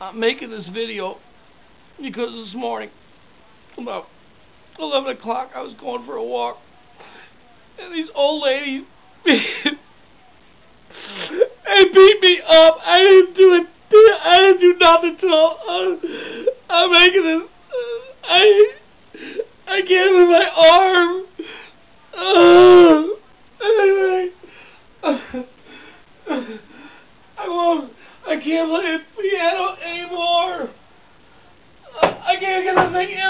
I'm making this video because this morning, about 11 o'clock, I was going for a walk, and these old ladies, they beat me up. I didn't do it. I didn't do nothing to them. I'm making this. I can't move my arm. I can't play the piano anymore. I can't get this thing